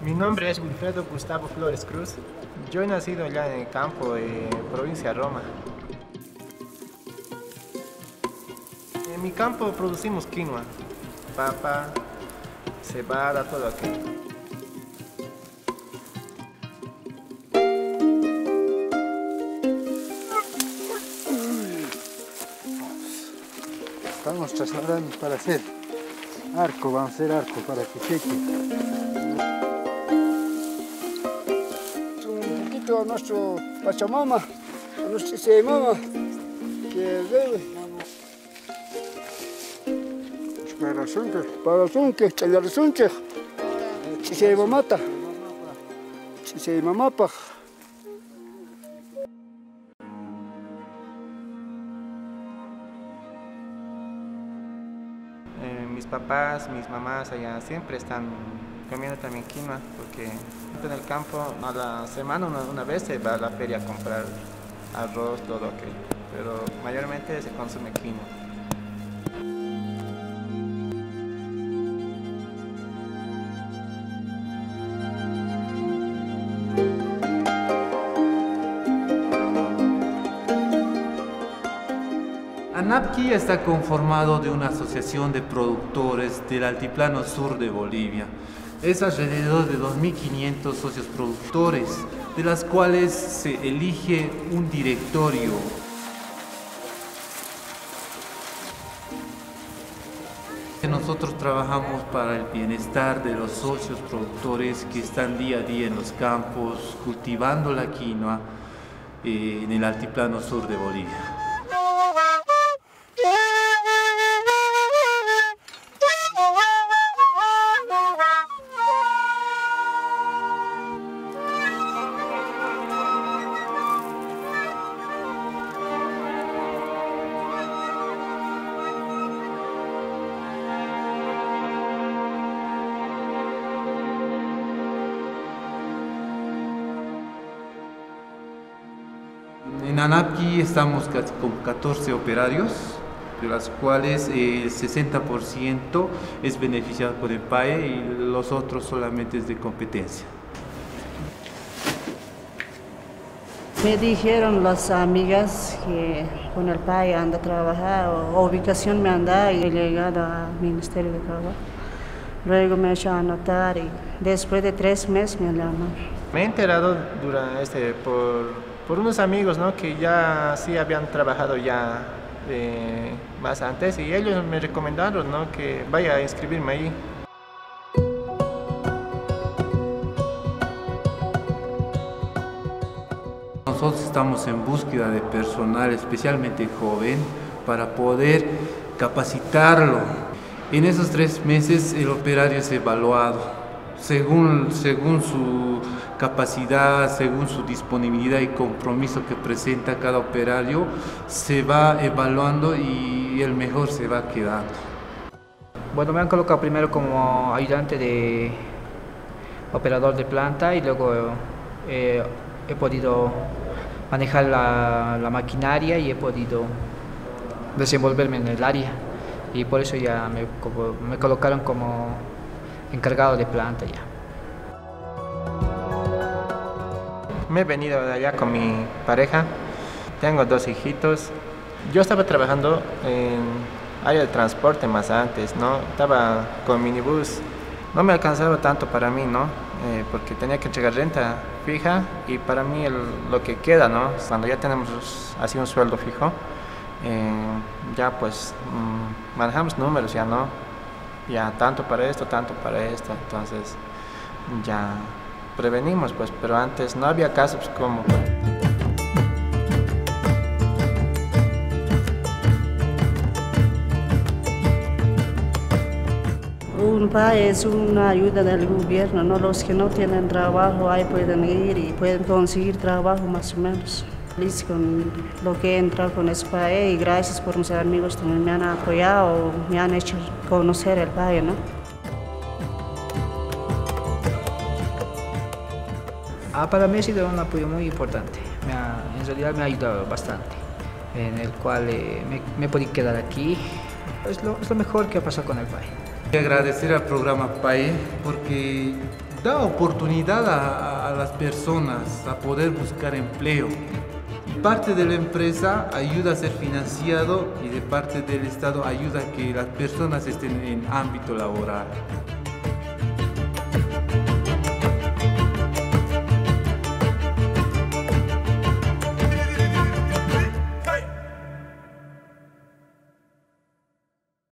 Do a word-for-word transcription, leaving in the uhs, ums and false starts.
Mi nombre es Wilfredo Gustavo Flores Cruz. Yo he nacido allá en el campo, en provincia de Roma. En mi campo producimos quinoa, papa, cebada, todo aquello. Estamos trasladando para hacer arco, vamos a hacer arco para que seque. Un poquito a nuestro Pachamama, a nuestro Chisemama, que debe. Para sunke, para sunke, para sunke, Chisemamata, Chisemamapa. Mis papás, mis mamás allá siempre están comiendo también quinoa, porque en el campo a la semana una, una vez se va a la feria a comprar arroz, todo aquello, pero mayormente se consume quinoa. ANAPQUI está conformado de una asociación de productores del altiplano sur de Bolivia. Es alrededor de dos mil quinientos socios productores, de las cuales se elige un directorio. Nosotros trabajamos para el bienestar de los socios productores que están día a día en los campos, cultivando la quinoa eh, en el altiplano sur de Bolivia. En ANAPQUI estamos con catorce operarios, de las cuales el sesenta por ciento es beneficiado por el P A E y los otros solamente es de competencia. Me dijeron las amigas que con el P A E anda a trabajar, o ubicación me anda y he llegado al Ministerio de Trabajo. Luego me he hecho anotar y después de tres meses me llaman. Me he enterado durante este, por... por unos amigos, ¿no?, que ya sí habían trabajado ya eh, más antes, y ellos me recomendaron, ¿no?, que vaya a inscribirme ahí. Nosotros estamos en búsqueda de personal, especialmente joven, para poder capacitarlo. En esos tres meses el operario es evaluado según, según su capacidad, según su disponibilidad y compromiso que presenta cada operario, se va evaluando y el mejor se va quedando. Bueno, me han colocado primero como ayudante de operador de planta y luego eh, he podido manejar la, la maquinaria y he podido desenvolverme en el área, y por eso ya me, como, me colocaron como encargado de planta ya. Me he venido de allá con mi pareja, tengo dos hijitos. Yo estaba trabajando en área de transporte más antes, ¿no? Estaba con minibús, no me alcanzaba tanto para mí, ¿no? Eh, porque tenía que entregar renta fija, y para mí el, lo que queda, ¿no?, cuando ya tenemos así un sueldo fijo, eh, ya pues mmm, manejamos números ya, ¿no? Ya tanto para esto, tanto para esto, entonces ya prevenimos, pues, pero antes no había casos como... Un P A E es una ayuda del gobierno, ¿no? Los que no tienen trabajo ahí pueden ir y pueden conseguir trabajo más o menos. Feliz con lo que he entrado con ese P A E, y gracias por mis amigos que me han apoyado, me han hecho conocer el P A E, ¿no? Ah, para mí ha sido un apoyo muy importante, me ha, en realidad me ha ayudado bastante, en el cual eh, me, me he podido quedar aquí. Es lo, es lo mejor que ha pasado con el P A E. Quiero agradecer al programa P A E porque da oportunidad a, a las personas a poder buscar empleo. Y parte de la empresa ayuda a ser financiado y de parte del Estado ayuda a que las personas estén en ámbito laboral.